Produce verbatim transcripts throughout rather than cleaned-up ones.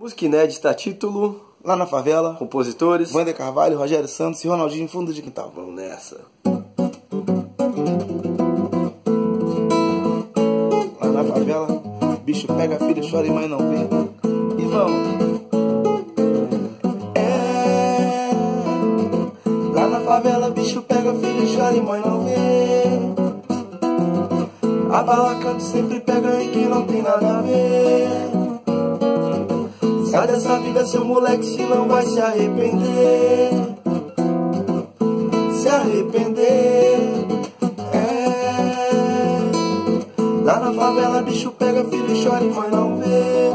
Música inédita, título, Lá na Favela, compositores, Wander Carvalho, Rogério Santos e Ronaldinho Fundo de Quintal. Vamos nessa. Lá na favela, bicho pega filho, chora e mãe não vê. E vamos. É. Lá na favela, bicho pega filho, chora e mãe não vê. A bala canta sempre pega em quem não tem nada a ver. Sai dessa vida, seu moleque, senão vai se arrepender. Se arrepender. É. Lá na favela, bicho pega filho, chora e mãe não vê.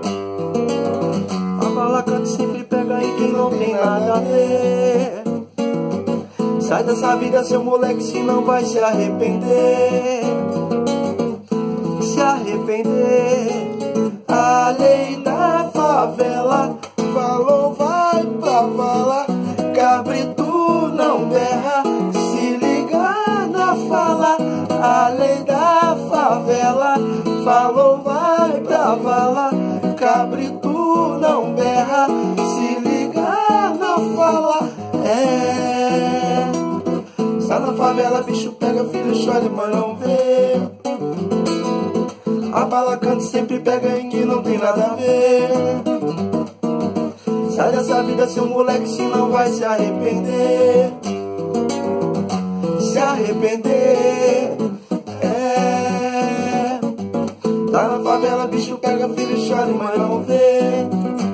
A bala canta sempre pega em quem não tem nada a ver. Sai dessa vida, seu moleque, senão vai se arrepender. Se arrepender. A lei da favela falou, vai pra vala. Cabrito não berra, se liga na fala. A lei da favela falou, vai pra vala. Cabrito não berra, se liga na fala. É. Sai na favela, bicho pega filho, chora e mãe não vê. A bala canta sempre pega em quem não tem nada a ver. Sai dessa vida, seu moleque, senão vai se arrepender. Se arrepender. É. Lá na favela, bicho pega filho, chora e mãe não vê.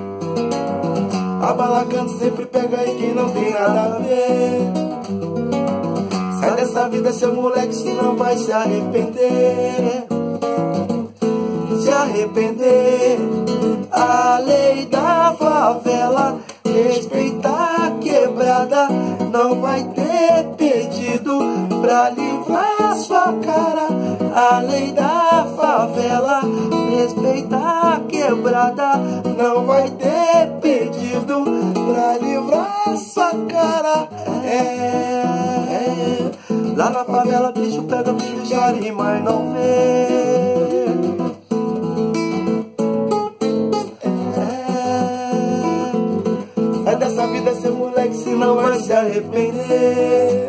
A bala canta sempre pega em quem não tem nada a ver. Sai dessa vida, seu moleque, senão vai se arrepender. Se arrepender. A lei da favela respeitar a quebrada. Não vai ter pedido pra livrar sua cara. A lei da favela respeitar a quebrada. Não vai ter pedido pra livrar sua cara. É. Lá na favela, bicho pega filho, chora e mãe não vê. É dessa vida, seu moleque, senão vai se arrepender.